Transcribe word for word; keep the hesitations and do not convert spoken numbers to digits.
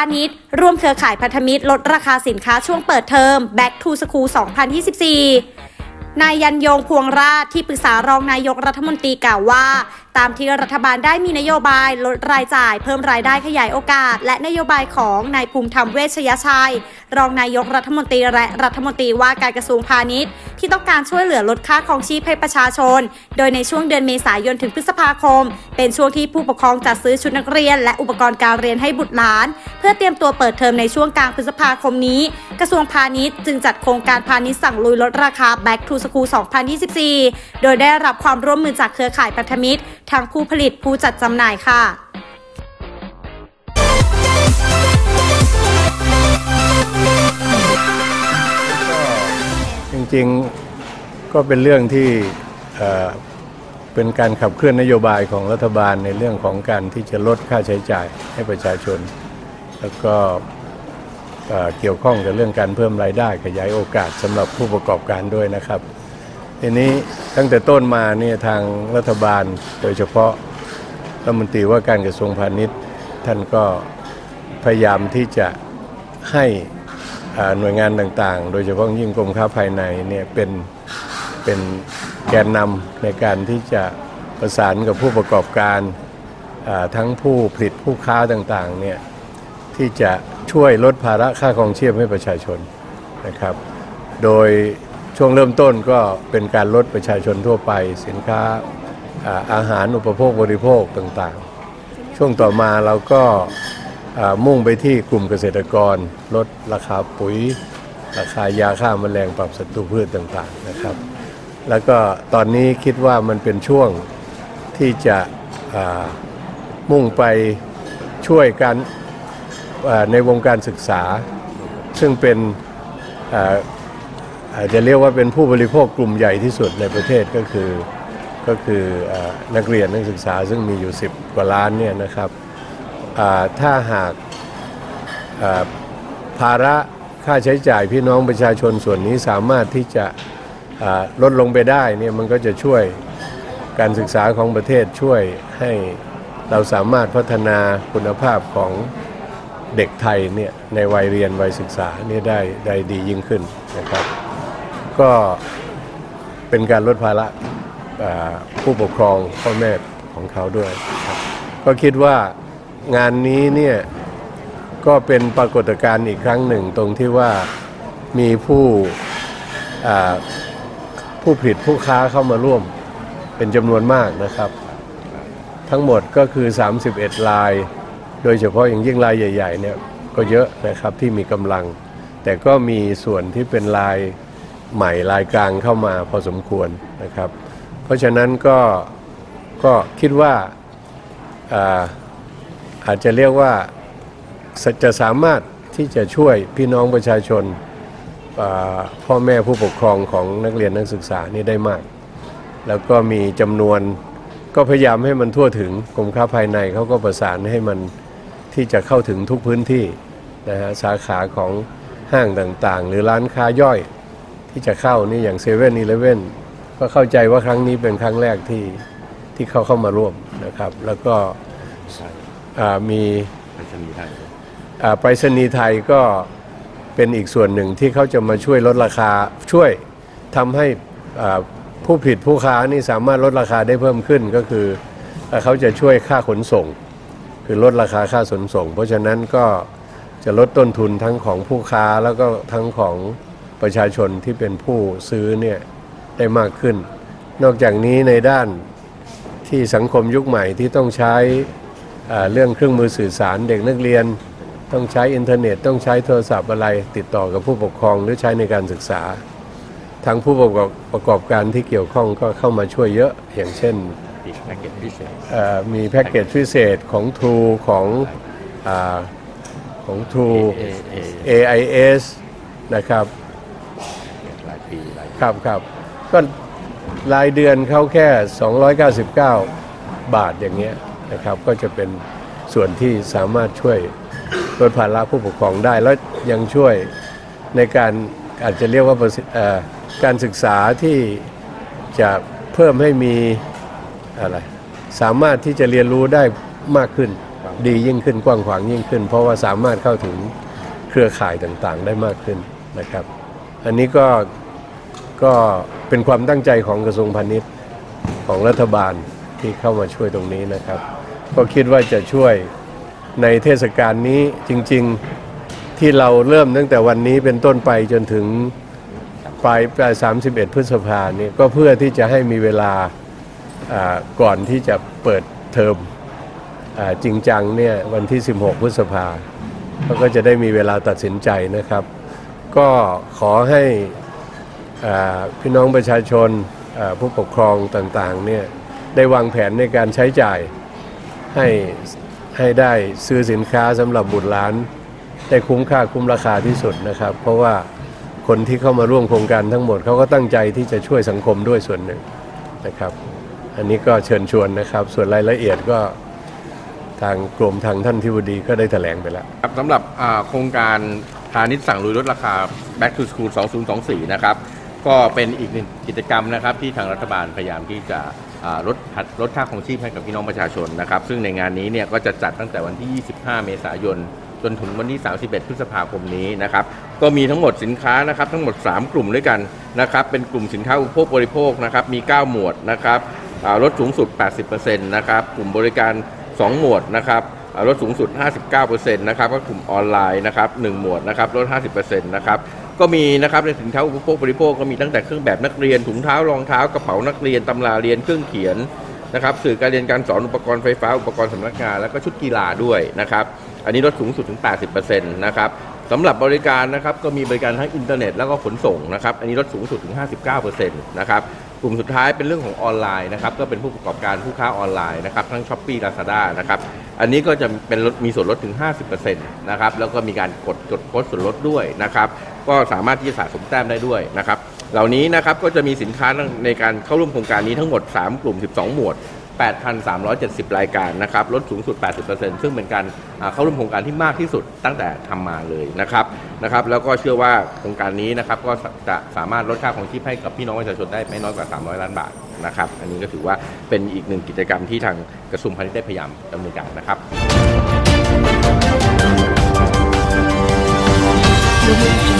าณิชย์ร่วมเครือข่ายพันธมิตรลดราคาสินค้าช่วงเปิดเทอม Back to School สองพันยี่สิบสี่ นายยันยงพวงราชที่ปรึกษารองนายกรัฐมนตรีกล่าวว่าตามที่รัฐบาลได้มีนโยบายลดรายจ่ายเพิ่มรายได้ขยายโอกาสและนโยบายของนายภูมิธรรมเวชยชัยรองนายกรัฐมนตรีและรัฐมนตรีว่าการกระทรวงพาณิชย์ที่ต้องการช่วยเหลือลดค่าครองชีพให้ประชาชนโดยในช่วงเดือนเมษายนถึงพฤษภาคมเป็นช่วงที่ผู้ปกครองจัดซื้อชุดนักเรียนและอุปกรณ์การเรียนให้บุตรหลานเพื่อเตรียมตัวเปิดเทอมในช่วงกลางพฤษภาคมนี้กระทรวงพาณิชย์จึงจัดโครงการพาณิชย์สั่งลุยลดราคา Back to School สองพันยี่สิบสี่โดยได้รับความร่วมมือจากเครือข่ายพันธมิตรทางผู้ผลิตผู้จัดจำหน่ายค่ะจริงๆก็เป็นเรื่องที่เป็นการขับเคลื่อนนโยบายของรัฐบาลในเรื่องของการที่จะลดค่าใช้จ่ายให้ประชาชนแล้วก็เกี่ยวข้องกับเรื่องการเพิ่มรายได้ขยายโอกาสสำหรับผู้ประกอบการด้วยนะครับทีนี้ตั้งแต่ต้นมาเนี่ยทางรัฐบาลโดยเฉพาะรัฐมนตรีว่าการกระทรวงพาณิชย์ท่านก็พยายามที่จะให้หน่วยงานต่างๆโดยเฉพาะยิ่งกรมค้าภายในเนี่ยเป็นเป็นแกนนำในการที่จะประสานกับผู้ประกอบการทั้งผู้ผลิตผู้ค้าต่างๆเนี่ยที่จะช่วยลดภาระค่าครองชีพให้ประชาชนนะครับโดยช่วงเริ่มต้นก็เป็นการลดประชาชนทั่วไปสินค้าอาหารอุปโภคบริโภคต่างๆช่วงต่อมาเราก็มุ่งไปที่กลุ่มเกษตรกรลดราคาปุ๋ยราคายาฆ่าแมลงปรับศัตรูพืชต่างๆนะครับแล้วก็ตอนนี้คิดว่ามันเป็นช่วงที่จะมุ่งไปช่วยกันในวงการศึกษาซึ่งเป็นอาจจะเรียกว่าเป็นผู้บริโภคกลุ่มใหญ่ที่สุดในประเทศก็คือก็คือนักเรียนนักศึกษาซึ่งมีอยู่สิบกว่าล้านเนี่ยนะครับถ้าหากภาระค่าใช้จ่ายพี่น้องประชาชนส่วนนี้สามารถที่จะลดลงไปได้เนี่ยมันก็จะช่วยการศึกษาของประเทศช่วยให้เราสามารถพัฒนาคุณภาพของเด็กไทยเนี่ยในวัยเรียนวัยศึกษานี่ได้ได้ดียิ่งขึ้นนะครับก็เป็นการลดภาระผู้ปกครองพ่อแม่ของเขาด้วยครับก็คิดว่างานนี้เนี่ยก็เป็นปรากฏการณ์อีกครั้งหนึ่งตรงที่ว่ามีผู้ผู้ผลิตผู้ค้าเข้ามาร่วมเป็นจำนวนมากนะครับทั้งหมดก็คือสามสิบเอ็ดรายโดยเฉพาะอย่างยิ่งรายใหญ่ๆเนี่ยก็เยอะนะครับที่มีกำลังแต่ก็มีส่วนที่เป็นรายใหม่รายกลางเข้ามาพอสมควรนะครับเพราะฉะนั้นก็ก็คิดว่าอาอาจจะเรียกว่าจะสามารถที่จะช่วยพี่น้องประชาชนพ่อแม่ผู้ปกครองของนักเรียนนักศึกษานี่ได้มากแล้วก็มีจำนวนก็พยายามให้มันทั่วถึงกรมค้าภายในเขาก็ประสานให้มันที่จะเข้าถึงทุกพื้นที่นะฮะสาขาของห้างต่างๆหรือร้านค้าย่อยที่จะเข้านี่อย่างเซเว่นอีเลฟเว่นก็เข้าใจว่าครั้งนี้เป็นครั้งแรกที่ที่เขาเข้ามาร่วมนะครับแล้วก็มีไปรษณีย์ไทยไปรษณีย์ไทยก็เป็นอีกส่วนหนึ่งที่เขาจะมาช่วยลดราคาช่วยทำให้ผู้ผลิตผู้ค้านี่สามารถลดราคาได้เพิ่มขึ้นก็คือเขาจะช่วยค่าขนส่งคือลดราคาค่าขนส่งเพราะฉะนั้นก็จะลดต้นทุนทั้งของผู้ค้าแล้วก็ทั้งของประชาชนที่เป็นผู้ซื้อเนี่ยได้มากขึ้นนอกจากนี้ในด้านที่สังคมยุคใหม่ที่ต้องใช้เรื่องเครื่องมือสื่อสารเด็กนักเรียนต้องใช้อินเทอร์เน็ตต้องใช้โทรศัพท์อะไรติดต่อกับผู้ปกครองหรือใช้ในการศึกษาทางผู้ประกอบการที่เกี่ยวข้องก็เข้ามาช่วยเยอะอย่างเช่นมีแพ็กเกจพิเศษของ True ของของ True เอ ไอ เอส นะครับครับครับก็รายเดือนเขาแค่สองร้อยเก้าสิบเก้าบาทอย่างเงี้ยนะครับก็จะเป็นส่วนที่สามารถช่วยลดภาระผู้ปกครองได้แล้วยังช่วยในการอาจจะเรียกว่าการศึกษาที่จะเพิ่มให้มีอะไรสามารถที่จะเรียนรู้ได้มากขึ้นดียิ่งขึ้นกว้างขวางยิ่งขึ้นเพราะว่าสามารถเข้าถึงเครือข่ายต่างๆได้มากขึ้นนะครับอันนี้ก็ก็เป็นความตั้งใจของกระทรวงพาณิชย์ของรัฐบาลที่เข้ามาช่วยตรงนี้นะครับก็คิดว่าจะช่วยในเทศกาลนี้จริงๆที่เราเริ่มตั้งแต่วันนี้เป็นต้นไปจนถึงปลายปลายสามสิบเอ็ดพฤษภาเนี่ยก็เพื่อที่จะให้มีเวลาก่อนที่จะเปิดเทอมจริงจังเนี่ยวันที่สิบหกพฤษภาเขาก็จะได้มีเวลาตัดสินใจนะครับก็ขอให้พี่น้องประชาชนผู้ปกครองต่างๆเนี่ยได้วางแผนในการใช้จ่ายให้ให้ได้ซื้อสินค้าสำหรับบุตรหลานได้คุ้มค่าคุ้มราคาที่สุดนะครับเพราะว่าคนที่เข้ามาร่วมโครงการทั้งหมดเขาก็ตั้งใจที่จะช่วยสังคมด้วยส่วนหนึ่งนะครับอันนี้ก็เชิญชวนนะครับส่วนรายละเอียดก็ทางกรมทางท่านทิบดีก็ได้แถลงไปแล้วครับสำหรับโครงการพาณิชย์สั่งลุยลดราคา Back to School สองพันยี่สิบสี่นะครับก็เป็นอีกหนึ่งกิจกรรมนะครับที่ทางรัฐบาลพยายามที่จะลดลดค่าครองชีพให้กับพี่น้องประชาชนนะครับซึ่งในงานนี้เนี่ยก็จะจัดตั้งแต่วันที่ยี่สิบห้าเมษายนจนถึงวันที่สามสิบเอ็ดพฤษภาคมนี้นะครับก็มีทั้งหมดสินค้านะครับทั้งหมดสามกลุ่มด้วยกันนะครับเป็นกลุ่มสินค้าอุปโภคบริโภคนะครับมีเก้าหมวดนะครับลดสูงสุด แปดสิบเปอร์เซ็นต์ นะครับกลุ่มบริการสองหมวดนะครับลดสูงสุด ห้าสิบเก้าเปอร์เซ็นต์ นะครับก็กลุ่มออนไลน์นะครับหนึ่งหมวดนะครับลด ห้าสิบเปอร์เซ็นต์ นะครับก็มีนะครับในสินค้าอุปโภคบริโภคก็มีตั้งแต่เครื่องแบบนักเรียนถุงเท้ารองเท้ากระเป๋านักเรียนตำราเรียนเครื่องเขียนนะครับสื่อการเรียนการสอนอุปกรณ์ไฟฟ้าอุปกรณ์สำนักงานแล้วก็ชุดกีฬาด้วยนะครับอันนี้ลดสูงสุดถึง แปดสิบเปอร์เซ็นต์ นะครับสำหรับบริการนะครับก็มีบริการทั้งอินเทอร์เน็ตแล้วก็ขนส่งนะครับอันนี้ลดสูงสุดถึง ห้าสิบเก้าเปอร์เซ็นต์ นะครับกลุ่มสุดท้ายเป็นเรื่องของออนไลน์นะครับก็เป็นผู้ประกอบการผู้ค้าออนไลน์นะครับทั้ง Shopee Lazada นะครับอันนี้ก็จะเป็นมีส่วนลดถึง ห้าสิบเปอร์เซ็นต์ นะครับแล้วก็มีการกดจดโค้ดส่วนลดด้วยนะครับก็สามารถที่จะสะสมแต้มได้ด้วยนะครับเหล่านี้นะครับก็จะมีสินค้าในการเข้าร่วมโครงการนี้ทั้งหมดสามกลุ่มสิบสองหมวด แปดพันสามร้อยเจ็ดสิบ รายการนะครับลดสูงสุด แปดสิบเปอร์เซ็นต์ ซึ่งเป็นการเข้าร่วมโครงการที่มากที่สุดตั้งแต่ทำมาเลยนะครับนะครับแล้วก็เชื่อว่าโครงการนี้นะครับก็จะสามารถลดค่าครองชีพให้กับพี่น้องประชาชนได้ไม่น้อยกว่าสามร้อยล้านบาทนะครับอันนี้ก็ถือว่าเป็นอีกหนึ่งกิจกรรมที่ทางกระทรวงพาณิชย์ได้พยายามดำเนินการนะครับ